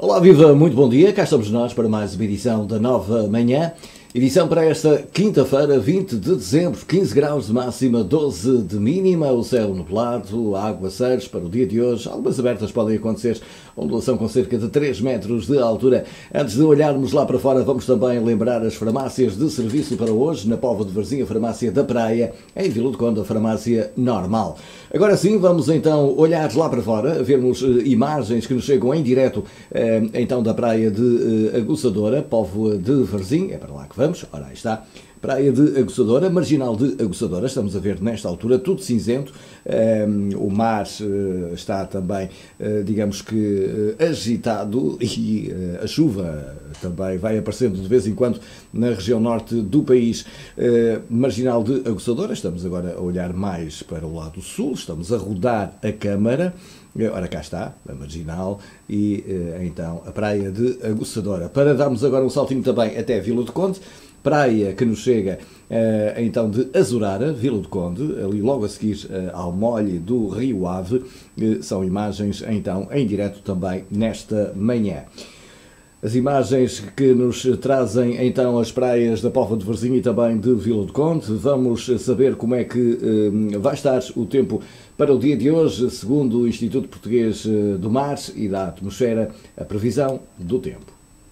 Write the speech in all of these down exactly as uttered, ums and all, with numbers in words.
Olá, viva, muito bom dia, cá estamos nós para mais uma edição da Nova Manhã. Edição para esta quinta-feira, vinte de dezembro, quinze graus de máxima, doze de mínima, o céu nublado, aguaceiros para o dia de hoje, algumas abertas podem acontecer, ondulação com cerca de três metros de altura. Antes de olharmos lá para fora, vamos também lembrar as farmácias de serviço para hoje, na Póvoa de Varzim, a farmácia da Praia, em Vila do Conde, a farmácia normal. Agora sim, vamos então olhar lá para fora, vermos uh, imagens que nos chegam em direto uh, então da praia de uh, Aguçadora, Póvoa de Varzim, é para lá que vamos. Ora, aí está, praia de Aguçadora, marginal de Aguçadora, estamos a ver nesta altura tudo cinzento, um, o mar uh, está também, uh, digamos que, uh, agitado e uh, a chuva também vai aparecendo de vez em quando na região norte do país. Uh, marginal de Aguçadora, estamos agora a olhar mais para o lado sul, estamos a rodar a câmara. Ora, cá está, a marginal e então a praia de Aguçadora. Para darmos agora um saltinho também até Vila do Conde, praia que nos chega então de Azurara, Vila do Conde, ali logo a seguir ao molhe do Rio Ave. São imagens então em direto também nesta manhã. As imagens que nos trazem então as praias da Póvoa de Varzim e também de Vila do Conde. Vamos saber como é que eh, vai estar o tempo para o dia de hoje, segundo o Instituto Português do Mar e da Atmosfera, a previsão do tempo.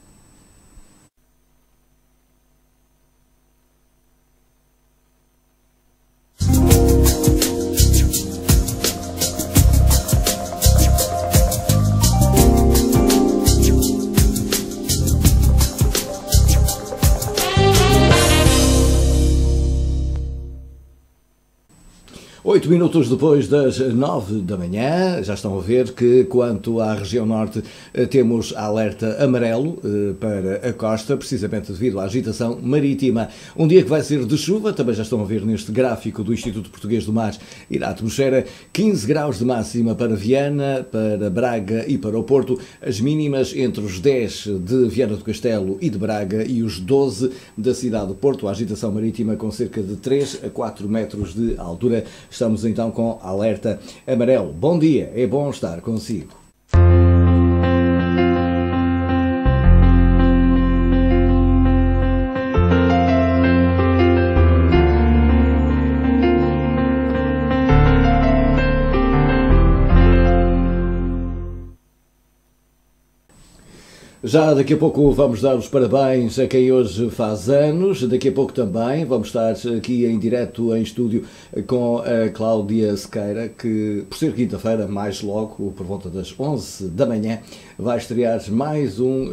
Oito minutos depois das nove da manhã, já estão a ver que quanto à região norte temos alerta amarelo para a costa, precisamente devido à agitação marítima. Um dia que vai ser de chuva, também já estão a ver neste gráfico do Instituto Português do Mar e da Atmosfera, quinze graus de máxima para Viana, para Braga e para o Porto, as mínimas entre os dez de Viana do Castelo e de Braga e os doze da cidade do Porto, a agitação marítima com cerca de três a quatro metros de altura. Estamos então com alerta amarelo. Bom dia, é bom estar consigo. Já daqui a pouco vamos dar os parabéns a quem hoje faz anos, daqui a pouco também vamos estar aqui em direto em estúdio com a Cláudia Sequeira, que por ser quinta-feira, mais logo, por volta das onze da manhã, vai estrear mais, um,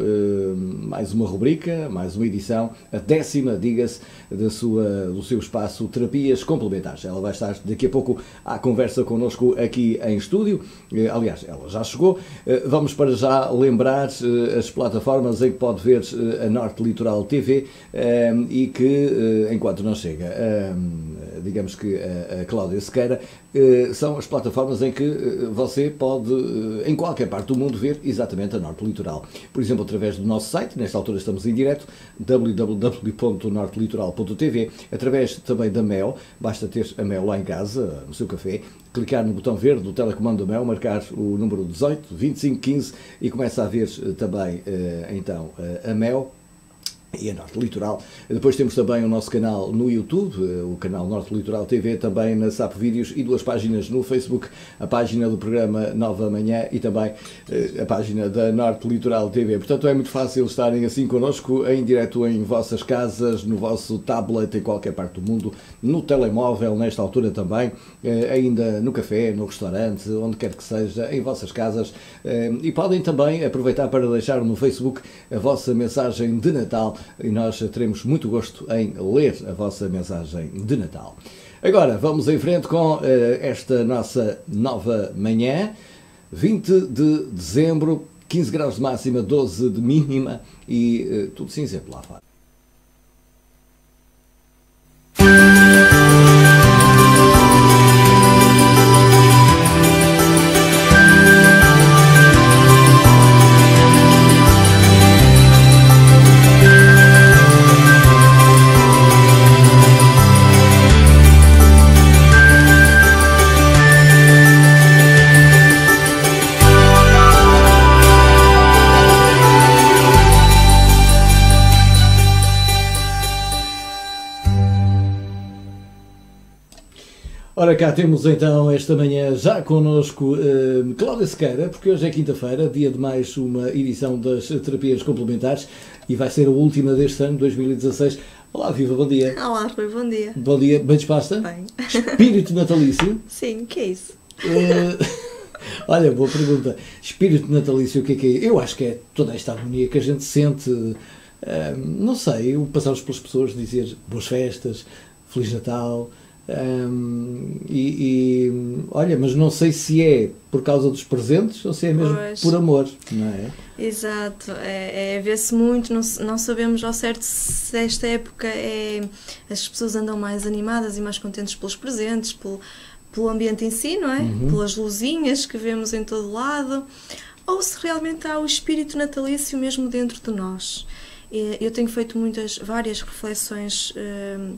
mais uma rubrica, mais uma edição, a décima, diga-se, da sua, do seu espaço Terapias Complementares. Ela vai estar daqui a pouco à conversa connosco aqui em estúdio, aliás, ela já chegou. Vamos para já lembrar as plataformas em que pode ver a Norte Litoral T V um, e que, uh, enquanto não chega, um, digamos que a, a Cláudia Sequeira, uh, são as plataformas em que uh, você pode, uh, em qualquer parte do mundo, ver exatamente a Norte Litoral. Por exemplo, através do nosso site, nesta altura estamos em direto, w w w ponto norte litoral ponto t v, através também da Mel, basta ter a Mel lá em casa, no seu café, clicar no botão verde do telecomando da Mel, marcar o número dezoito, vinte e cinco, quinze e começa a ver também então a Mel e a Norte Litoral. Depois temos também o nosso canal no YouTube, o canal Norte Litoral T V, também na S A P Vídeos e duas páginas no Facebook, a página do programa Nova Manhã e também a página da Norte Litoral T V. Portanto, é muito fácil estarem assim connosco, em direto em vossas casas, no vosso tablet, em qualquer parte do mundo, no telemóvel, nesta altura também, ainda no café, no restaurante, onde quer que seja, em vossas casas. E podem também aproveitar para deixar no Facebook a vossa mensagem de Natal, e nós teremos muito gosto em ler a vossa mensagem de Natal. Agora, vamos em frente com uh, esta nossa nova manhã, vinte de dezembro, quinze graus de máxima, doze de mínima e uh, tudo cinzento lá fora. Ora, cá temos então esta manhã já connosco uh, Cláudia Sequeira, porque hoje é quinta-feira, dia de mais uma edição das terapias complementares e vai ser a última deste ano, dois mil e dezasseis. Olá, Viva, bom dia. Olá, Rui, bom dia. Bom dia, bem disposta? Bem. Espírito natalício? Sim, o que é isso? Uh, olha, boa pergunta. Espírito natalício, o que é que é? Eu acho que é toda esta harmonia que a gente sente, uh, não sei, passarmos pelas pessoas, dizer boas festas, Feliz Natal... Um, e, e olha, mas não sei se é por causa dos presentes ou se é mesmo pois. Por amor, não é? Exato, é, é vê-se muito, não, não sabemos ao certo se esta época é, as pessoas andam mais animadas e mais contentes pelos presentes, pelo, pelo ambiente em si, não é? Uhum. Pelas luzinhas que vemos em todo lado, ou se realmente há o espírito natalício mesmo dentro de nós. Eu tenho feito muitas, várias reflexões um,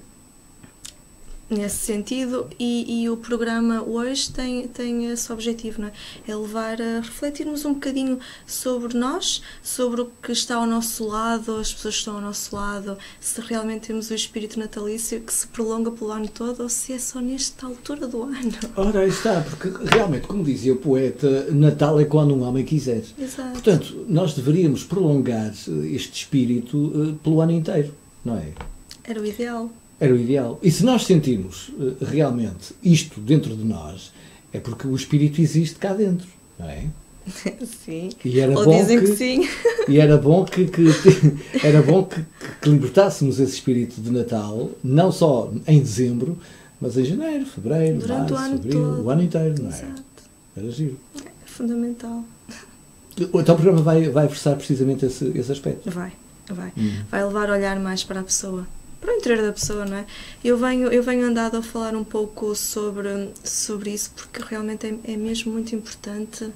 nesse sentido e, e o programa hoje tem, tem esse objetivo, não é? É levar a refletirmos um bocadinho sobre nós, sobre o que está ao nosso lado, as pessoas que estão ao nosso lado, se realmente temos o espírito natalício que se prolonga pelo ano todo ou se é só nesta altura do ano. Ora, aí está, porque realmente, como dizia o poeta, Natal é quando um homem quiser. Exato. Portanto, nós deveríamos prolongar este espírito uh, pelo ano inteiro, não é? Era o ideal. Era o ideal. E se nós sentirmos uh, realmente isto dentro de nós, é porque o espírito existe cá dentro, não é? Sim. E era Ou bom dizem que, que sim. E era bom que, que era bom que, que libertássemos esse espírito de Natal, não só em dezembro, mas em janeiro, fevereiro, durante março, o ano abril, todo. O ano inteiro, não é? Exato. Era giro. É fundamental. Então o programa vai, vai versar precisamente esse, esse aspecto. Vai, vai. Hum. Vai levar a olhar mais para a pessoa. Para o interior da pessoa, não é? Eu venho, eu venho andado a falar um pouco sobre, sobre isso, porque realmente é, é mesmo muito importante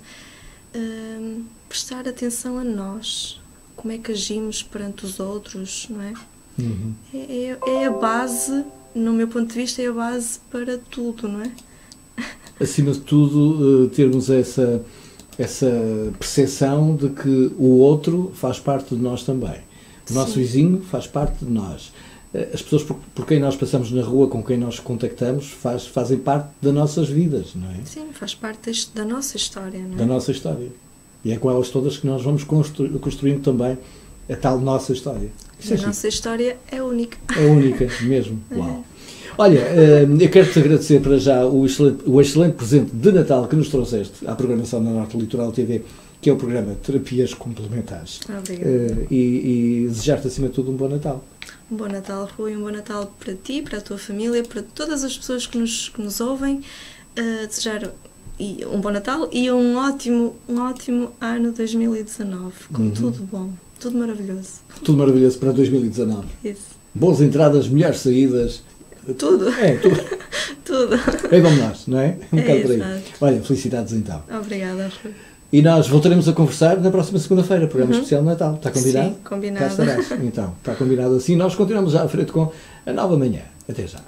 hum, prestar atenção a nós, como é que agimos perante os outros, não é? Uhum. É, é, é a base, no meu ponto de vista, é a base para tudo, não é? Acima de tudo, termos essa, essa percepção de que o outro faz parte de nós também. O nosso Sim. vizinho faz parte de nós. As pessoas por, por quem nós passamos na rua, com quem nós contactamos, faz, fazem parte das nossas vidas, não é? Sim, faz parte da nossa história, não é? Da nossa história. E é com elas todas que nós vamos constru, construindo também a tal nossa história. Isso a é nossa história é única. É única, mesmo. Uau. Olha, eu quero-te agradecer para já o excelente, o excelente presente de Natal que nos trouxeste à programação da Norte Litoral T V, que é o programa Terapias Complementares. Obrigada. E, e desejar-te, acima de tudo, um bom Natal. Um bom Natal, Rui, um bom Natal para ti, para a tua família, para todas as pessoas que nos, que nos ouvem. Uh, desejar e um bom Natal e um ótimo, um ótimo ano dois mil e dezanove, com uhum. tudo bom, tudo maravilhoso. Tudo maravilhoso para dois mil e dezanove. Isso. Boas entradas, melhores saídas. Tudo. É, tudo. Tudo. Bem, vamos nós, não é? Um é bocado por aí. Exato. Olha, felicidades então. Obrigada, Rui. E nós voltaremos a conversar na próxima segunda-feira, programa uhum. especial de Natal. Está combinado? Sim, combinado. Cá estarás. Então, está combinado assim. Nós continuamos já à frente com a nova manhã. Até já.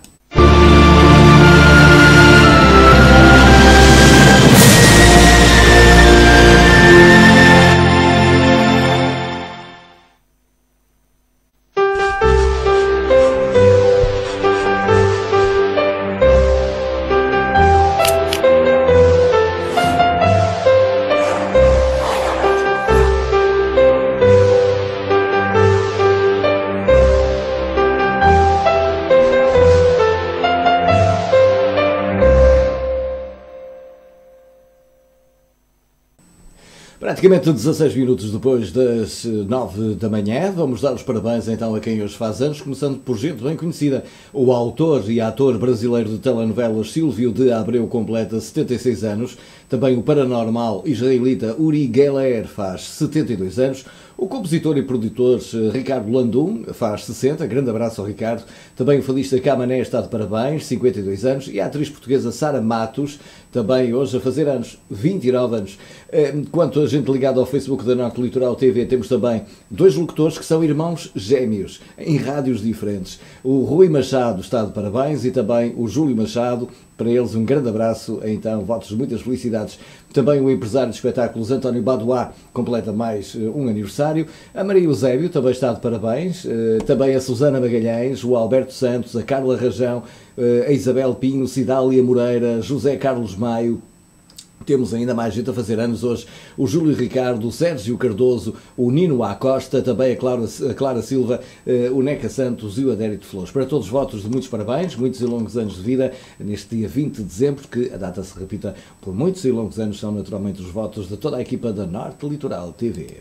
Praticamente dezasseis minutos depois das nove da manhã, vamos dar os parabéns então a quem hoje faz anos, começando por gente bem conhecida. O autor e ator brasileiro de telenovelas Silvio de Abreu completa setenta e seis anos, também o paranormal israelita Uri Geller faz setenta e dois anos, o compositor e produtor Ricardo Landum faz sessenta, grande abraço ao Ricardo, também o fadista Camané está de parabéns, cinquenta e dois anos, e a atriz portuguesa Sara Matos, também hoje a fazer anos, vinte e nove anos. Quanto a gente ligada ao Facebook da Norte Litoral T V, temos também dois locutores que são irmãos gêmeos, em rádios diferentes. O Rui Machado está de parabéns e também o Júlio Machado, Para eles, um grande abraço, então, votos de muitas felicidades. Também o empresário de espetáculos António Badois completa mais um aniversário. A Maria Eusébio também está de parabéns. Também a Susana Magalhães, o Alberto Santos, a Carla Rajão, a Isabel Pinho, Cidália Moreira, José Carlos Maio. Temos ainda mais gente a fazer anos hoje, o Júlio Ricardo, o Sérgio Cardoso, o Nino Acosta, também a Clara, a Clara Silva, o Neca Santos e o Adérito Flores. Para todos votos de muitos parabéns, muitos e longos anos de vida, neste dia vinte de dezembro, que a data se repita por muitos e longos anos, são naturalmente os votos de toda a equipa da Norte Litoral T V.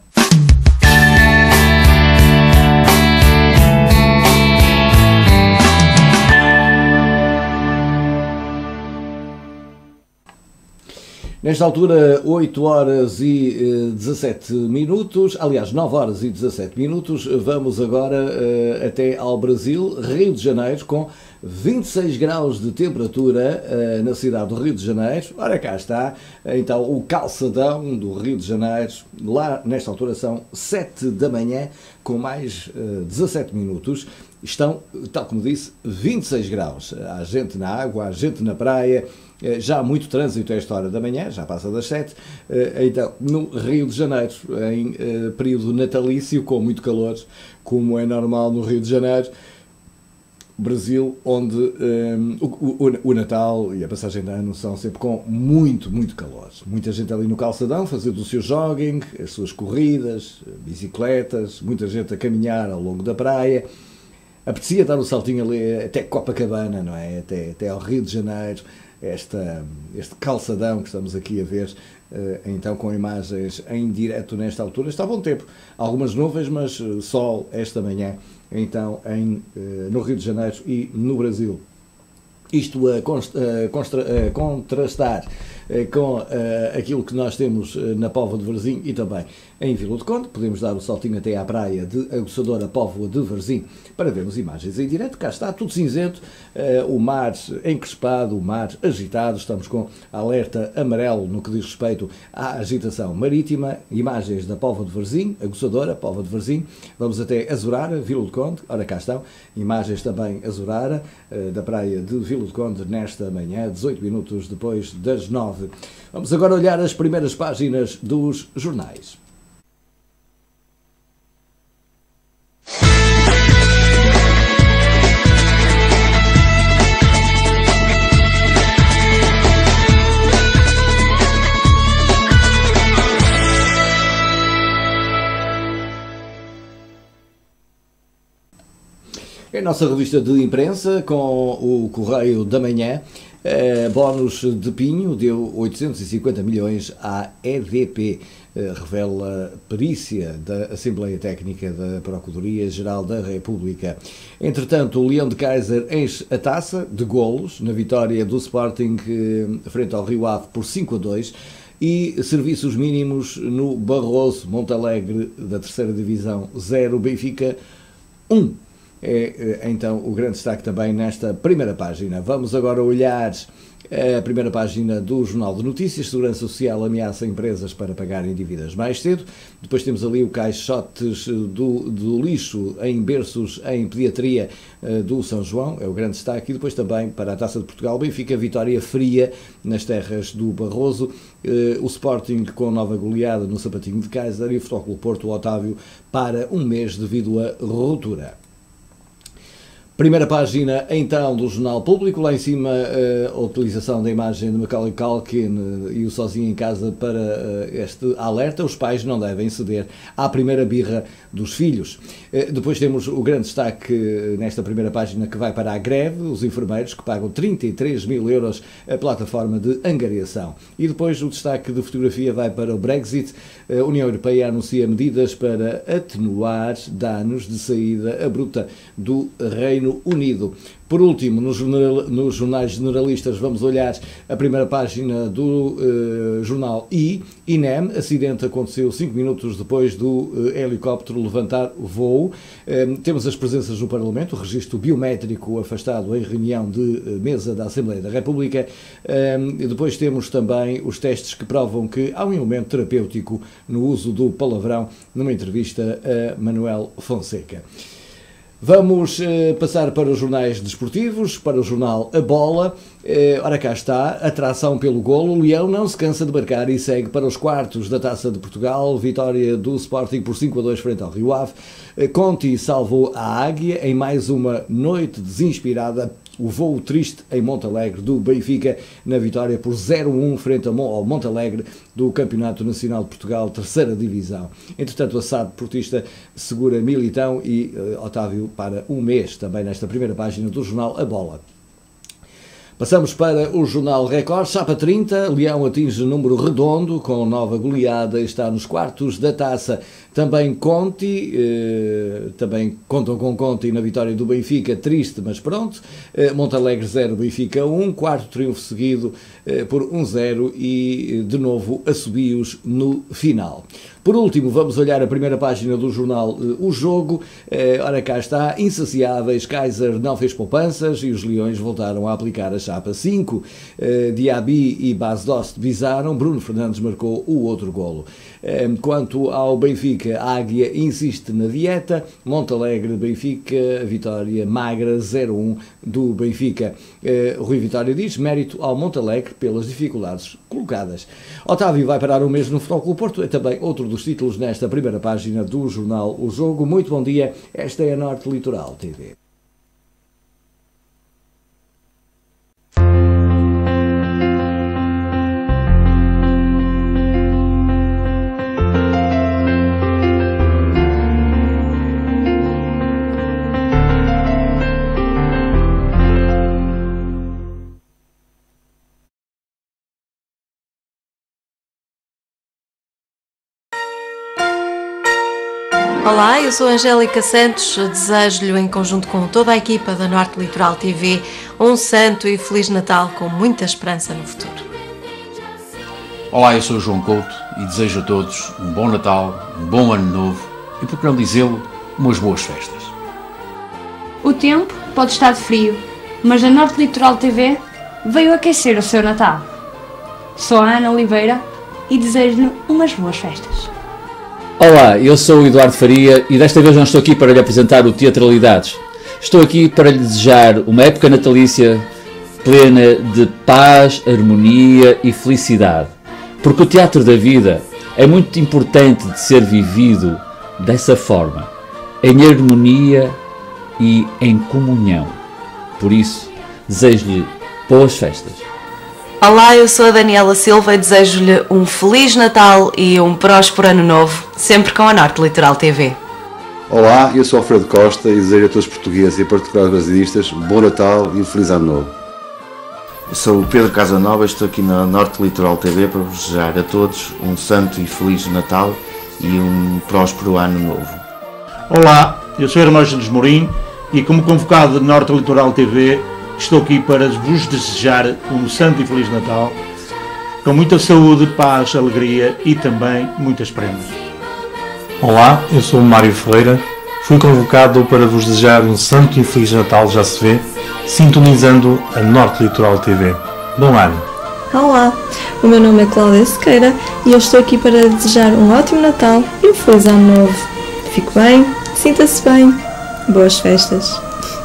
Nesta altura, oito horas e dezassete minutos, aliás, nove horas e dezassete minutos, vamos agora uh, até ao Brasil, Rio de Janeiro, com vinte e seis graus de temperatura uh, na cidade do Rio de Janeiro. Ora, cá está, então, o calçadão do Rio de Janeiro. Lá, nesta altura, são sete da manhã, com mais uh, dezassete minutos. Estão, tal como disse, vinte e seis graus. Há gente na água, há gente na praia. Já há muito trânsito a esta hora da manhã, já passa das sete, então no Rio de Janeiro, em período natalício, com muito calor, como é normal no Rio de Janeiro, Brasil, onde um, o, o, o Natal e a passagem de ano são sempre com muito, muito calor. Muita gente ali no calçadão, fazendo o seu jogging, as suas corridas, bicicletas, muita gente a caminhar ao longo da praia. Apetecia dar um saltinho ali até Copacabana, não é? Até, até ao Rio de Janeiro. Esta, este calçadão que estamos aqui a ver, então com imagens em direto nesta altura. Está bom tempo, algumas nuvens, mas sol esta manhã, então em, no Rio de Janeiro e no Brasil. Isto a, const, a, constra, a contrastar com uh, aquilo que nós temos na Póvoa de Varzim e também em Vila do Conde. Podemos dar o saltinho até à praia de Aguçadora Póvoa de Varzim para vermos imagens em direto. Cá está, tudo cinzento, uh, o mar encrespado, o mar agitado. Estamos com alerta amarelo no que diz respeito à agitação marítima. Imagens da Póvoa de Varzim, Aguçadora, Póvoa de Varzim. Vamos até Azurara, Vila do Conde. Ora, cá estão. Imagens também Azurara, uh, da praia de Vila do Conde, nesta manhã, dezoito minutos depois das nove. Vamos agora olhar as primeiras páginas dos jornais. É a nossa revista de imprensa com o Correio da Manhã. Uh, bónus de Pinho deu oitocentos e cinquenta milhões à E D P, uh, revela perícia da Assembleia Técnica da Procuradoria-Geral da República. Entretanto, o Leão de Kaiser enche a taça de golos na vitória do Sporting uh, frente ao Rio Ave por cinco a dois e serviços mínimos no Barroso, Montalegre da terceira Divisão zero, Benfica um. É então o grande destaque também nesta primeira página. Vamos agora olhar a primeira página do Jornal de Notícias. Segurança Social ameaça empresas para pagarem dívidas mais cedo. Depois temos ali o caixotes do, do lixo em berços em pediatria do São João, é o grande destaque. E depois também para a Taça de Portugal, Benfica, vitória fria nas terras do Barroso. O Sporting com nova goleada no sapatinho de Kaiser e o Futebol Clube Porto, o Otávio, para um mês devido à ruptura. Primeira página, então, do Jornal Público, lá em cima a utilização da imagem de Macaulay Culkin e o Sozinho em Casa para este alerta. Os pais não devem ceder à primeira birra dos filhos. Depois temos o grande destaque nesta primeira página que vai para a greve, os enfermeiros que pagam trinta e três mil euros a plataforma de angariação. E depois o destaque de fotografia vai para o Brexit. A União Europeia anuncia medidas para atenuar danos de saída abrupta do Reino Unido. Por último, nos, jornal, nos jornais generalistas, vamos olhar a primeira página do uh, jornal I. INEM, acidente aconteceu cinco minutos depois do uh, helicóptero levantar voo. Uh, temos as presenças no Parlamento, o registro biométrico afastado em reunião de uh, mesa da Assembleia da República. Uh, depois temos também os testes que provam que há um elemento terapêutico no uso do palavrão numa entrevista a Manuel Fonseca. Vamos eh, passar para os jornais desportivos, para o jornal A Bola. Eh, ora cá está, atração pelo golo, o Leão não se cansa de marcar e segue para os quartos da Taça de Portugal, vitória do Sporting por cinco a dois frente ao Rio Ave. Eh, Conti salvou a Águia em mais uma noite desinspirada. O voo triste em Montalegre do Benfica na vitória por zero a um frente ao Montalegre do Campeonato Nacional de Portugal, terceira divisão. Entretanto, a S A D Portista segura Militão e uh, Otávio para um mês, também nesta primeira página do jornal A Bola. Passamos para o jornal Record. Chapa trinta, Leão atinge número redondo com nova goleada e está nos quartos da taça. Também Conti, eh, também contam com Conti na vitória do Benfica, triste mas pronto. Eh, Montalegre zero, Benfica um, quarto triunfo seguido eh, por um zero e de novo assobios no final. Por último, vamos olhar a primeira página do jornal eh, O Jogo. Eh, ora cá está, insaciáveis, Kaiser não fez poupanças e os Leões voltaram a aplicar a chapa cinco. Eh, Diaby e Bas Dost visaram, Bruno Fernandes marcou o outro golo. Eh, quanto ao Benfica, a Águia insiste na dieta. Montalegre, Benfica, vitória magra zero a um do Benfica. Eh, Rui Vitória diz, mérito ao Montalegre pelas dificuldades colocadas. Otávio vai parar o mês no Futebol Clube Porto, é também outro dos títulos nesta primeira página do jornal O Jogo. Muito bom dia, esta é a Norte Litoral T V. Olá, eu sou Angélica Santos, desejo-lhe em conjunto com toda a equipa da Norte Litoral T V um santo e feliz Natal com muita esperança no futuro. Olá, eu sou o João Couto e desejo a todos um bom Natal, um bom Ano Novo e, por que não dizê-lo, umas boas festas. O tempo pode estar de frio, mas a Norte Litoral T V veio aquecer o seu Natal. Sou a Ana Oliveira e desejo-lhe umas boas festas. Olá, eu sou o Eduardo Faria e desta vez não estou aqui para lhe apresentar o Teatralidades. Estou aqui para lhe desejar uma época natalícia plena de paz, harmonia e felicidade. Porque o teatro da vida é muito importante de ser vivido dessa forma, em harmonia e em comunhão. Por isso, desejo-lhe boas festas. Olá, eu sou a Daniela Silva e desejo-lhe um Feliz Natal e um próspero Ano Novo, sempre com a Norte Litoral T V. Olá, eu sou Alfredo Costa e desejo a todos os portugueses e em particular aos brasilistas um bom Natal e um Feliz Ano Novo. Eu sou o Pedro Casanova e estou aqui na Norte Litoral T V para vos desejar a todos um santo e feliz Natal e um próspero Ano Novo. Olá, eu sou Hermógenes Mourinho e como convocado da Norte Litoral T V estou aqui para vos desejar um santo e feliz Natal, com muita saúde, paz, alegria e também muitas prendas. Olá, eu sou o Mário Ferreira, fui convocado para vos desejar um santo e feliz Natal, já se vê, sintonizando a Norte Litoral T V. Bom ano! Olá, o meu nome é Cláudia Sequeira e eu estou aqui para desejar um ótimo Natal e um feliz Ano Novo. Fique bem, sinta-se bem, boas festas!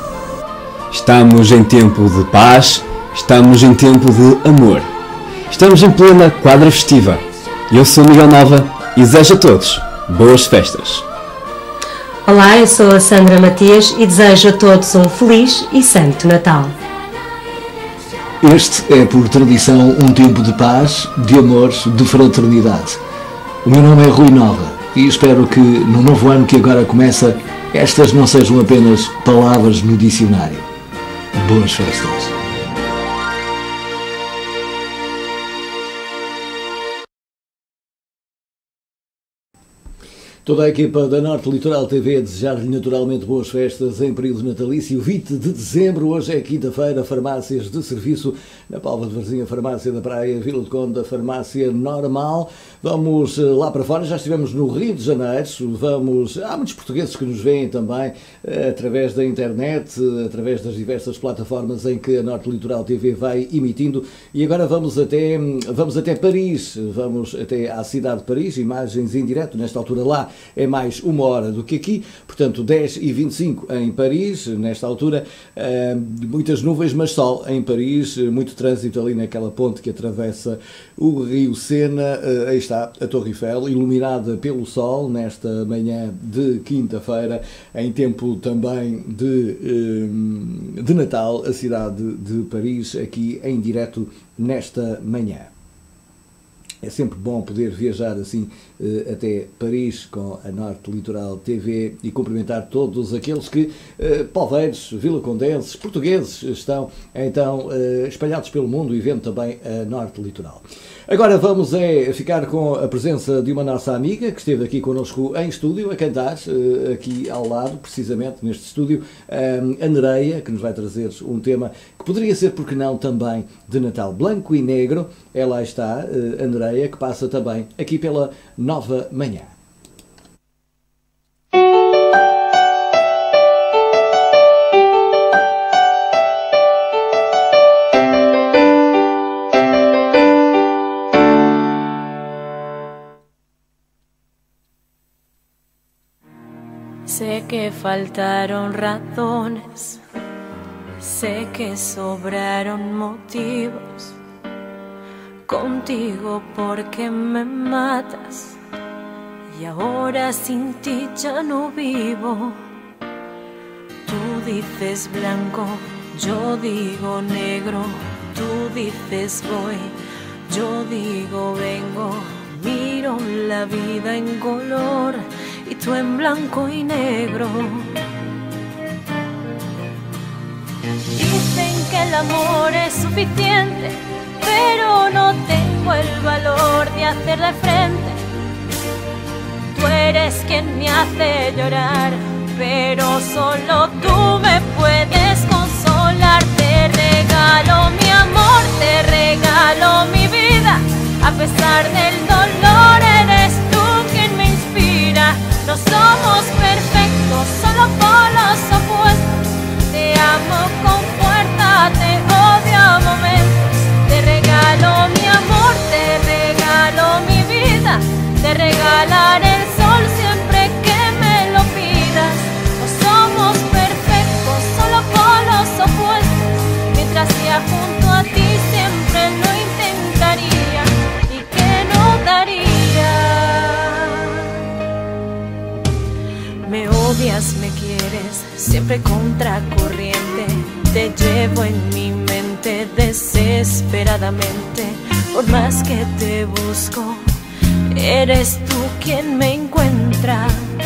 Estamos em tempo de paz, estamos em tempo de amor. Estamos em plena quadra festiva. Eu sou Miguel Nova e desejo a todos boas festas. Olá, eu sou a Sandra Matias e desejo a todos um feliz e santo Natal. Este é, por tradição, um tempo de paz, de amor, de fraternidade. O meu nome é Rui Nova e espero que, no novo ano que agora começa, estas não sejam apenas palavras no dicionário. Boas festas. Toda a equipa da Norte Litoral T V a desejar-lhe naturalmente boas festas em período natalício. vinte de dezembro, hoje é quinta-feira, farmácias de serviço na Palma de Varzim, Farmácia da Praia, Vila de Conde, Farmácia Normal. Vamos lá para fora, já estivemos no Rio de Janeiro, vamos... há muitos portugueses que nos veem também através da internet, através das diversas plataformas em que a Norte Litoral T V vai emitindo, e agora vamos até, vamos até Paris, vamos até à cidade de Paris, imagens em direto nesta altura lá é mais uma hora do que aqui, portanto dez e vinte e cinco em Paris, nesta altura, muitas nuvens, mas sol em Paris, muito trânsito ali naquela ponte que atravessa o Rio Sena. Aí está a Torre Eiffel, iluminada pelo sol nesta manhã de quinta-feira, em tempo também de, de Natal, a cidade de Paris, aqui em direto nesta manhã. É sempre bom poder viajar assim uh, até Paris com a Norte Litoral T V e cumprimentar todos aqueles que, uh, poveiros, vilacondenses, portugueses, estão então uh, espalhados pelo mundo e vendo também a Norte Litoral. Agora vamos é, ficar com a presença de uma nossa amiga que esteve aqui connosco em estúdio a cantar, uh, aqui ao lado, precisamente neste estúdio, um, a Nereia, que nos vai trazer um tema que poderia ser, porque não, também de Natal. Branco e Negro, ela está, uh, a Nereia, que passa também aqui pela Nova Manhã. Sé que faltaron razones, sé que sobraron motivos contigo porque me matas y ahora sin ti ya no vivo. Tú dices blanco, yo digo negro, tú dices voy, yo digo vengo, miro la vida en color y tú en blanco y negro. Dicen que el amor es suficiente, pero no tengo el valor de hacerle frente. Tú eres quien me hace llorar, pero solo tú me puedes consolar. Te regalo mi amor, te regalo mi vida. A pesar del dolor eres tú quien me inspira. No somos perfectos, solo polos opuestos. Te amo con fuerza, te odio a momentos. Te regalo mi amor, te regalo mi vida. Te regalaré el sol siempre que me lo pidas. No somos perfectos, solo polos opuestos. Mientras sea junto a ti siempre lo intentaría. ¿Y qué no daría? Me odias, me quieres, siempre contracorriente. Te llevo en mi mente desesperadamente. Por más que te busco, eres tú quien me encuentra.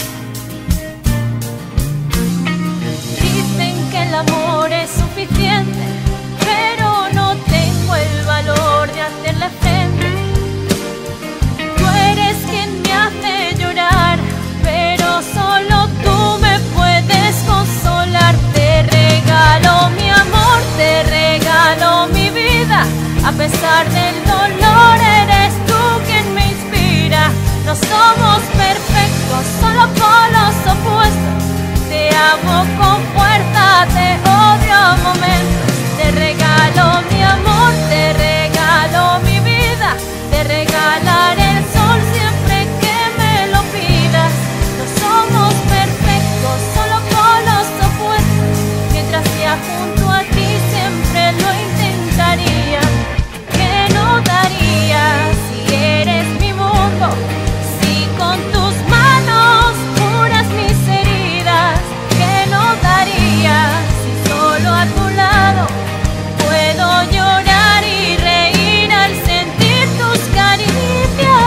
Dicen que el amor es suficiente, pero no tengo el valor de hacerle frente. Tú eres quien me hace llorar, pero solo tú me puedes consolar. Te regalo mi amor, te regalo mi vida. A pesar del dolor eres tú quien me inspira. No somos perfectos, solo polos opuestos. Te amo con fuerza, te odio a momentos. Te regalo mi amor, te regalo mi vida. Te regalaré el sol siempre que me lo pidas. No somos perfectos, solo polos opuestos. Mientras sea junto a ti siempre lo intentaría. ¿Qué no daría si eres mi mundo? Si con tus manos curas mis heridas. ¿Qué no daría si solo a tu lado puedo llorar y reír al sentir tus caricias?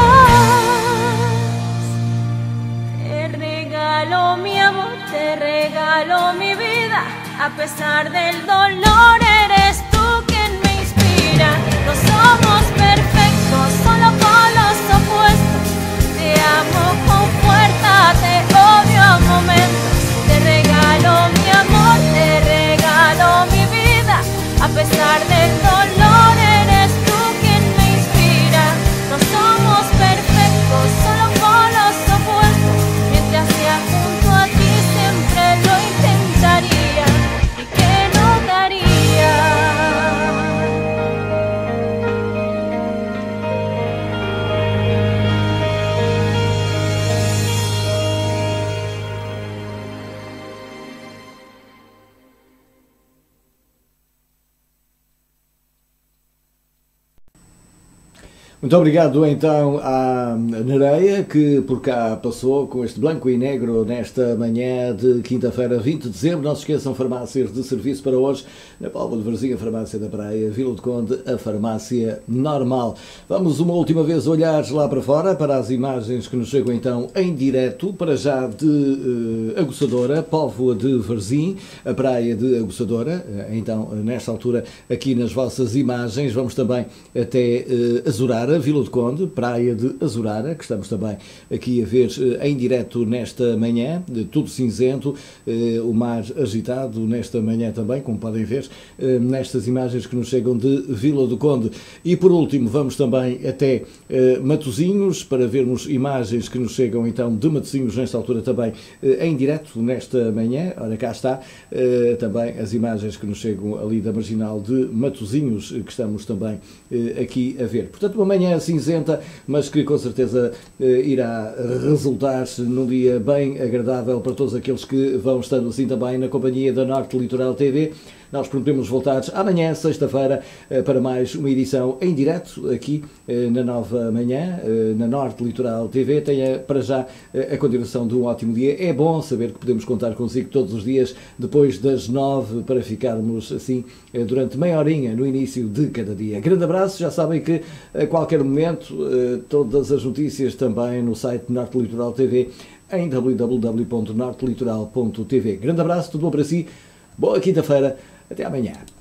Te regalo mi amor, te regalo mi vida. A pesar del dolor eres tú quien me inspira. No somos perfectos, solo polos opuestos. Te amo con fuerza, te odio a momentos. Te regalo mi amor, te regalo mi vida. A pesar del dolor eres tú quien me inspira. No somos perfectos, solo polos opuestos. Mientras sea junto a ti siempre lo intentaría. ¿Y qué no daría? Muito obrigado então à Nereia, que por cá passou com este branco e negro nesta manhã de quinta-feira, vinte de dezembro. Não se esqueçam, farmácias de serviço para hoje, na Póvoa de Varzim, a Farmácia da Praia, Vila do Conde, a Farmácia Normal. Vamos uma última vez olhar lá para fora, para as imagens que nos chegam então em direto, para já de uh, Aguçadora, Póvoa de Varzim, a Praia de Aguçadora. Então, nesta altura, aqui nas vossas imagens, vamos também até uh, Azurara, Vila do Conde, Praia de Azurara, que estamos também aqui a ver em direto nesta manhã, tudo cinzento, o mar agitado nesta manhã também, como podem ver nestas imagens que nos chegam de Vila do Conde. E por último vamos também até Matosinhos, para vermos imagens que nos chegam então de Matosinhos nesta altura também em direto nesta manhã. Ora, cá está também as imagens que nos chegam ali da Marginal de Matosinhos, que estamos também aqui a ver. Portanto, uma manhã cinzenta, mas que com certeza irá resultar num dia bem agradável para todos aqueles que vão estando assim também na companhia da Norte Litoral T V. Nós prometemos voltar amanhã, sexta-feira, para mais uma edição em direto aqui na Nova Manhã, na Norte Litoral T V. Tenha para já a continuação de um ótimo dia. É bom saber que podemos contar consigo todos os dias depois das nove, para ficarmos assim durante meia horinha no início de cada dia. Grande abraço, já sabem que a qualquer momento todas as notícias também no site Norte Litoral T V em w w w ponto norte litoral ponto t v. Grande abraço, tudo bom para si, boa quinta-feira, até amanhã.